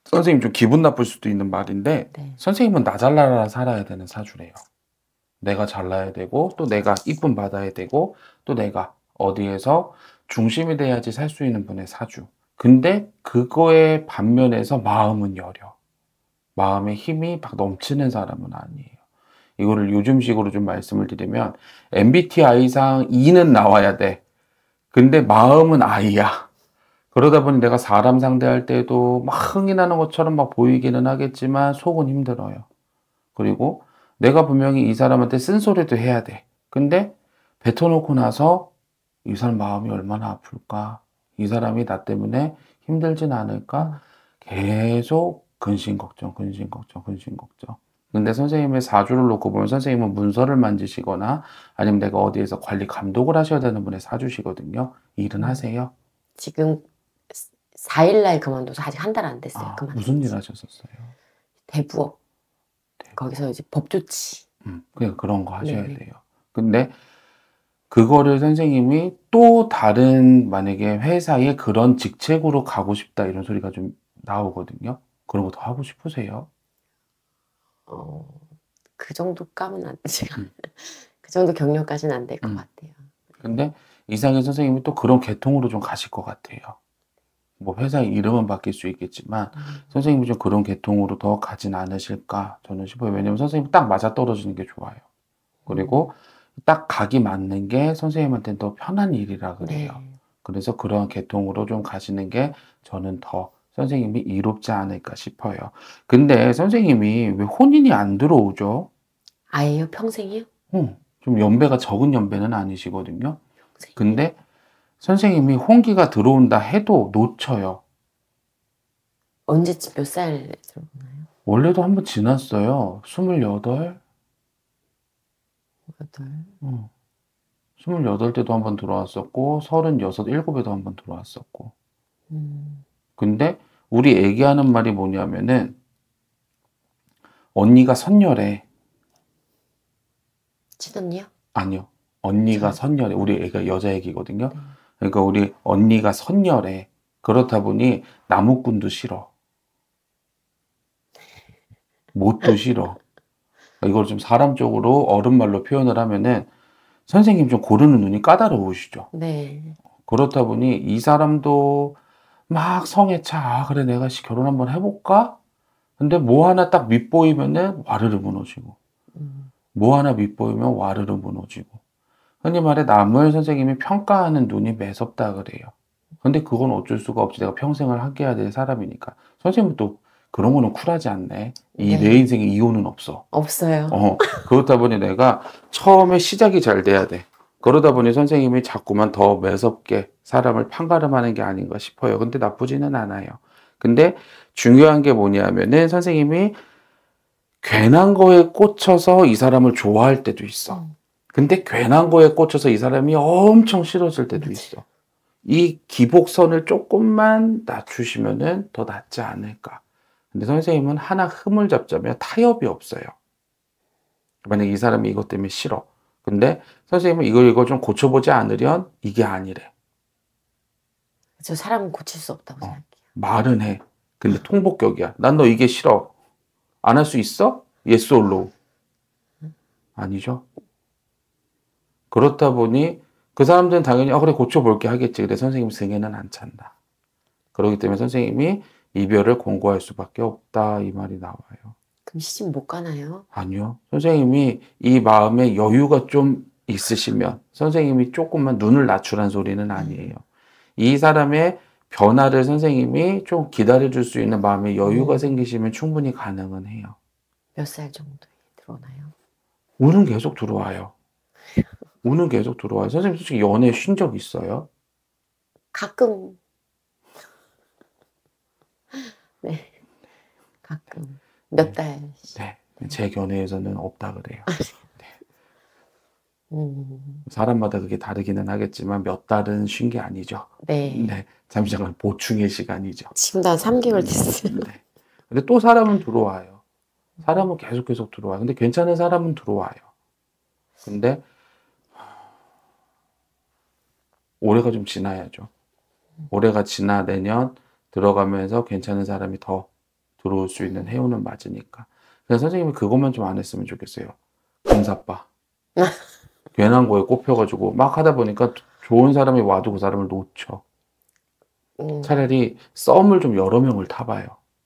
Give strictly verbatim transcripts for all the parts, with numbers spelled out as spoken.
선생님 좀 기분 나쁠 수도 있는 말인데 네. 선생님은 나 잘나라 살아야 되는 사주래요. 내가 잘나야 되고 또 내가 이쁨 받아야 되고 또 내가 어디에서 중심이 돼야지 살 수 있는 분의 사주. 근데 그거에 반면에서 마음은 여려. 마음에 힘이 막 넘치는 사람은 아니에요. 이거를 요즘식으로 좀 말씀을 드리면 엠비티아이상 E는 나와야 돼. 근데 마음은 I야. 그러다 보니 내가 사람 상대할 때도 막 흥이 나는 것처럼 막 보이기는 하겠지만 속은 힘들어요. 그리고 내가 분명히 이 사람한테 쓴소리도 해야 돼. 근데 뱉어놓고 나서 이 사람 마음이 얼마나 아플까? 이 사람이 나 때문에 힘들진 않을까? 계속 근심 걱정, 근심 걱정, 근심 걱정. 근데 선생님의 사주를 놓고 보면 선생님은 문서를 만지시거나 아니면 내가 어디에서 관리 감독을 하셔야 되는 분의 사주시거든요. 일은 하세요? 지금 사 일날 그만둬서 아직 한 달 안 됐어요. 아, 그만둔 무슨 일 지. 하셨었어요? 대부업. 대부업. 거기서 이제 법조치. 음, 그냥 그런 거 하셔야 네네. 돼요. 근데 그거를 선생님이 또 다른 만약에 회사에 그런 직책으로 가고 싶다 이런 소리가 좀 나오거든요. 그런 거 더 하고 싶으세요? 어, 그 정도 까면 안 제가 음. 그 정도 경력까지는 안 될 것 음. 같아요. 근데 이상희 선생님이 또 그런 계통으로 좀 가실 것 같아요. 뭐 회사의 이름은 바뀔 수 있겠지만 음. 선생님이 좀 그런 계통으로 더 가진 않으실까 저는 싶어요. 왜냐면 선생님이 딱 맞아떨어지는 게 좋아요. 그리고 딱 각이 맞는 게 선생님한테는 더 편한 일이라 그래요. 네. 그래서 그런 계통으로 좀 가시는 게 저는 더 선생님이 이롭지 않을까 싶어요. 근데 선생님이 왜 혼인이 안 들어오죠? 아예요? 평생이요? 어, 좀 연배가 적은 연배는 아니시거든요. 평생이요? 근데 선생님이 혼기가 들어온다 해도 놓쳐요. 언제쯤 몇 살 들어오나요? 원래도 한번 지났어요. 스물여덟? 여덟. 어, 스물여덟 때도 한번 들어왔었고, 서른여섯, 일곱에도 한번 들어왔었고. 음. 근데 우리 애기하는 말이 뭐냐면은 언니가 선녀래. 시던이요? 아니요. 언니가 저. 선녀래. 우리 애가 여자 애기거든요. 네. 그러니까 우리 언니가 선녀래. 그렇다 보니 나무꾼도 싫어. 못도 싫어. 이걸 좀 사람적으로 어른말로 표현을 하면은 선생님 좀 고르는 눈이 까다로우시죠. 네. 그렇다 보니 이 사람도 막 성에 차. 아, 그래 내가 씨 결혼 한번 해볼까? 근데 뭐 하나 딱 밑보이면은 와르르 무너지고 음. 뭐 하나 밑보이면 와르르 무너지고 흔히 말해 남을 선생님이 평가하는 눈이 매섭다 그래요. 근데 그건 어쩔 수가 없지. 내가 평생을 함께해야 될 사람이니까. 선생님은 또 그런 거는 쿨하지 않네. 이 내 네. 인생에 이혼은 없어. 없어요. 어, 그렇다 보니 내가 처음에 시작이 잘 돼야 돼. 그러다 보니 선생님이 자꾸만 더 매섭게 사람을 판가름하는 게 아닌가 싶어요. 근데 나쁘지는 않아요. 근데 중요한 게 뭐냐면은 선생님이 괜한 거에 꽂혀서 이 사람을 좋아할 때도 있어. 음. 근데 괜한 거에 꽂혀서 이 사람이 엄청 싫어질 때도 맞아요. 있어. 이 기복선을 조금만 낮추시면은 더 낫지 않을까. 근데 선생님은 하나 흠을 잡자면 타협이 없어요. 만약 이 사람이 이것 때문에 싫어. 근데 선생님은 이걸 이걸 좀 고쳐보지 않으련 이게 아니래. 저 사람은 고칠 수 없다고 어, 생각해요. 말은 해. 근데 통복격이야. 난 너 이게 싫어. 안 할 수 있어? Yes or no? 아니죠. 그렇다 보니 그 사람들은 당연히 아 그래 고쳐볼게 하겠지. 근데 선생님 승에는 안 찬다. 그렇기 때문에 선생님이 이별을 권고할 수밖에 없다 이 말이 나와요. 그럼 시집 못 가나요? 아니요. 선생님이 이 마음에 여유가 좀 있으시면 선생님이 조금만 눈을 낮추란 소리는 아니에요. 이 사람의 변화를 선생님이 좀 기다려줄 수 있는 마음의 여유가 음. 생기시면 충분히 가능은 해요. 몇 살 정도에 들어오나요? 운은 계속 들어와요. 운은 계속 들어와요. 선생님 솔직히 연애 쉰 적 있어요? 가끔. 네. 가끔. 몇 네. 달씩. 네. 제 견해에서는 없다 그래요. 음. 사람마다 그게 다르기는 하겠지만 몇 달은 쉰 게 아니죠. 네. 네. 잠시 잠깐 보충의 시간이죠. 지금도 한 삼 개월 됐어요. 네. 근데 또 사람은 들어와요. 사람은 계속 계속 들어와요. 근데 괜찮은 사람은 들어와요. 근데 올해가 좀 지나야죠. 올해가 지나 내년 들어가면서 괜찮은 사람이 더 들어올 수 있는 해운은 맞으니까. 그래서 선생님이 그것만 좀 안 했으면 좋겠어요. 금사빠. 괜한 거에 꼽혀가지고 막 하다 보니까 좋은 사람이 와도 그 사람을 놓쳐. 음, 차라리 썸을 좀 여러 명을 타봐요.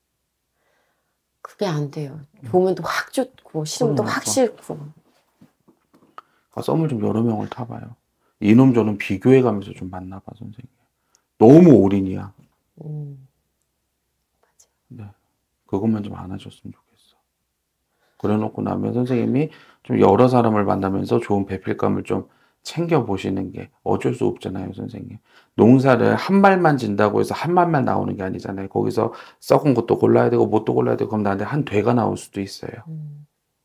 그게 안 돼요. 좋으면 또 확 좋고 싫으면 또 확 그러니까. 싫고. 아, 썸을 좀 여러 명을 타봐요. 이놈 저놈 비교해가면서 좀 만나봐, 선생님. 너무 올인이야. 음, 네. 그것만 좀 안 하셨으면 좋겠어. 그래 놓고 나면 선생님이 좀 여러 사람을 만나면서 좋은 배필감을 좀 챙겨보시는 게 어쩔 수 없잖아요, 선생님. 농사를 한 말만 진다고 해서 한 말만 나오는 게 아니잖아요. 거기서 썩은 것도 골라야 되고 뭣도 골라야 되고 그럼 나한테 한 되가 나올 수도 있어요. 음,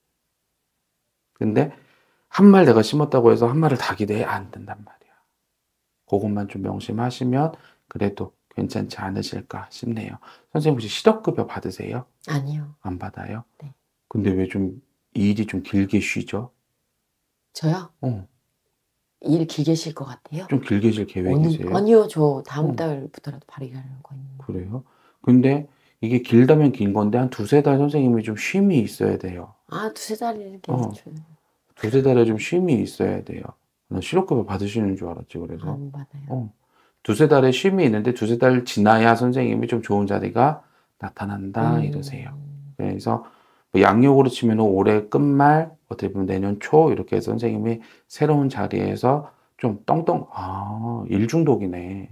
근데 한 말 내가 심었다고 해서 한 말을 다 기대해 안 된단 말이야. 그것만 좀 명심하시면 그래도 괜찮지 않으실까 싶네요. 선생님 혹시 실업급여 받으세요? 아니요. 안 받아요? 네. 근데 왜 좀 일이 좀 길게 쉬죠? 저요? 어, 일 길게 쉴 것 같아요? 좀 길게 쉴 어느, 계획이세요? 아니요. 저 다음 어. 달부터라도 발휘하려고 있는. 그래요? 근데 이게 길다면 긴 건데 한 두세 달 선생님이 좀 쉼이 있어야 돼요. 아, 두세 달이면 어. 괜찮죠. 두세 달에 좀 쉼이 있어야 돼요. 난 실업급여 받으시는 줄 알았지, 그래서. 안 받아요. 어. 두세 달에 쉼이 있는데 두세 달 지나야 선생님이 좀 좋은 자리가 나타난다, 음, 이러세요. 그래서 뭐 양력으로 치면 올해 끝말, 어떻게 보면 내년 초, 이렇게 해서 선생님이 새로운 자리에서 좀 떵떵, 아, 일 중독이네.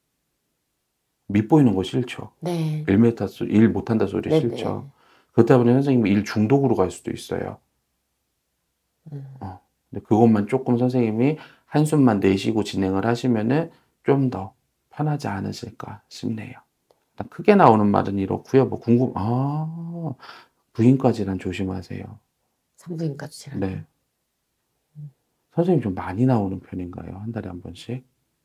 밑보이는 거 싫죠. 네. 일 메타, 소- 일 못한다 소리 네, 싫죠. 그렇다 보니 선생님이 일 중독으로 갈 수도 있어요. 음, 어. 근데 그것만 조금 선생님이 한숨만 내쉬고 진행을 하시면은 좀 더 편하지 않으실까 싶네요. 일단 크게 나오는 말은 이렇고요. 뭐 궁금, 아, 부인과 질환 조심하세요. 산부인과 주치라요. 네. 선생님 좀 많이 나오는 편인가요? 한 달에 한 번씩?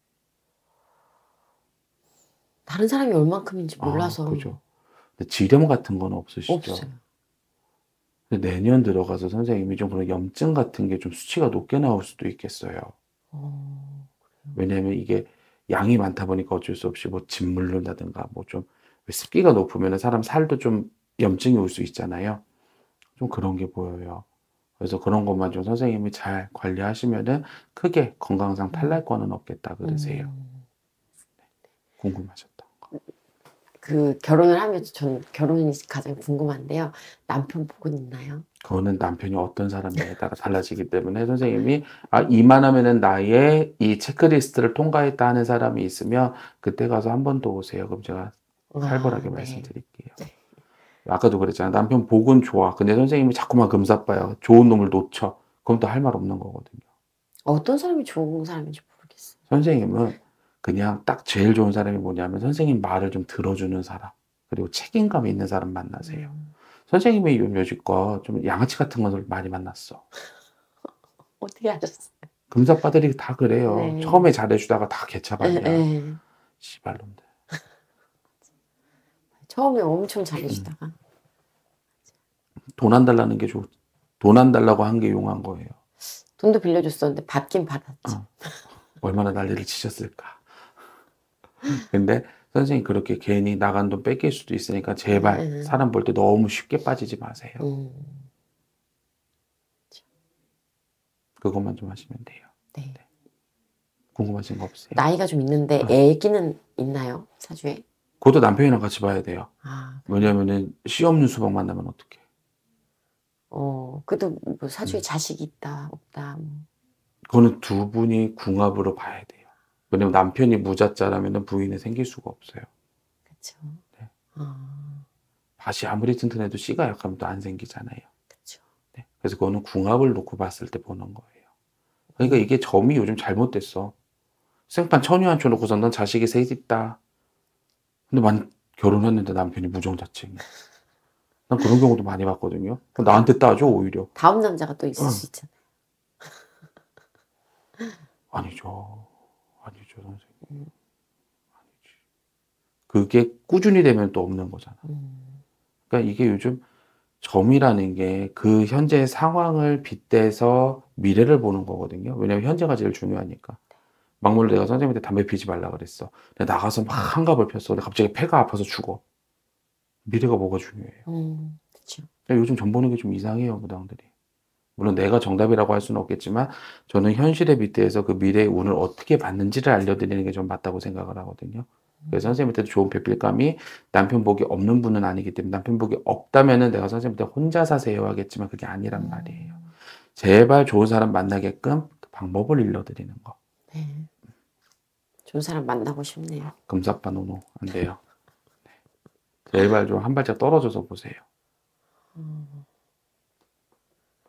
다른 사람이 얼만큼인지 아, 몰라서 그죠. 근데 지렴 같은 건 없으시죠? 없어요. 근데 내년 들어가서 선생님이 좀 그런 염증 같은 게 좀 수치가 높게 나올 수도 있겠어요. 어, 왜냐하면 이게 양이 많다 보니까 어쩔 수 없이 뭐 짓물른다든가 뭐 좀 습기가 높으면 사람 살도 좀 염증이 올 수 있잖아요. 좀 그런 게 보여요. 그래서 그런 것만 좀 선생님이 잘 관리하시면은 크게 건강상 탈날 거는 없겠다 그러세요. 음, 궁금하셨던 거. 그 결혼을 하면서 전 결혼이 가장 궁금한데요. 남편 복은 있나요? 그거는 남편이 어떤 사람이냐에 따라 달라지기 때문에 선생님이 아, 이만하면은 나의 이 체크리스트를 통과했다 하는 사람이 있으면 그때 가서 한 번 더 오세요. 그럼 제가 살벌하게 아, 네. 말씀드릴게요. 아까도 그랬잖아. 남편 복은 좋아. 근데 선생님이 자꾸만 금사빠요. 좋은 놈을 놓쳐. 그럼 또 할 말 없는 거거든요. 어떤 사람이 좋은 사람인지 모르겠어요. 선생님은 그냥 딱 제일 좋은 사람이 뭐냐면 선생님 말을 좀 들어주는 사람. 그리고 책임감 있는 사람 만나세요. 음, 선생님이 여지껏 좀 양아치 같은 것을 많이 만났어. 어떻게 하셨어요? 금사빠들이 다 그래요. 네. 처음에 잘해주다가 다 예, 개차반이야. 예. 씨발놈들. 처음에 엄청 잘해주다가 돈 안 달라는 게 좋. 돈 안 달라고 한 게 용한 거예요. 돈도 빌려줬었는데 받긴 받았지. 어. 얼마나 난리를 치셨을까. 근데 선생님 그렇게 괜히 나간 돈 뺏길 수도 있으니까 제발 음. 사람 볼 때 너무 쉽게 빠지지 마세요. 음, 그것만 좀 하시면 돼요. 네. 궁금하신 거 없어요? 나이가 좀 있는데 어. 애기는 있나요? 사주에? 그것도 남편이랑 같이 봐야 돼요. 아, 왜냐면은 씨 없는 수박 만나면 어떡해. 어, 그래도 뭐 사주에 음. 자식이 있다, 없다. 뭐. 그거는 두 분이 궁합으로 봐야 돼요. 왜냐면 남편이 무자자라면 부인이 생길 수가 없어요. 그쵸. 네. 아, 밭이 아무리 튼튼해도 씨가 약하면 또 안 생기잖아요. 그쵸. 네. 그래서 그거는 궁합을 놓고 봤을 때 보는 거예요. 그러니까 이게 점이 요즘 잘못됐어. 생판 천유한 쳐놓고서 넌 자식이 셋 있다. 근데 만 결혼했는데 남편이 무정자증이야. 난 그런 경우도 많이 봤거든요. 나한테 따져 오히려. 다음 남자가 또 있을 응. 수 있잖아요. 아니죠. 아니죠, 선생님. 음. 아니지. 그게 꾸준히 되면 또 없는 거잖아. 음, 그러니까 이게 요즘 점이라는 게 그 현재 상황을 빗대서 미래를 보는 거거든요. 왜냐면 현재가 제일 중요하니까. 막말로 내가 선생님한테 담배 피지 말라 그랬어. 내가 나가서 막 한갑을 폈어. 근데 갑자기 폐가 아파서 죽어. 미래가 뭐가 중요해요. 음, 그렇죠. 요즘 점 보는 게 좀 이상해요, 무당들이. 물론 내가 정답이라고 할 수는 없겠지만 저는 현실의 빗대에서 그 미래의 운을 어떻게 받는지를 알려드리는 게 좀 맞다고 생각을 하거든요. 그래서 선생님한테도 좋은 별빛감이 남편 복이 없는 분은 아니기 때문에 남편 복이 없다면은 내가 선생님한테 혼자 사세요 하겠지만 그게 아니란 말이에요. 제발 좋은 사람 만나게끔 그 방법을 일러드리는 거. 네. 좋은 사람 만나고 싶네요. 금사빠 노노 안 돼요. 네. 제발 좀 한 발짝 떨어져서 보세요. 음.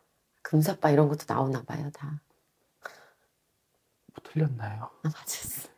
금사빠 이런 것도 나오나 봐요, 다. 뭐 틀렸나요? 아, 맞았어.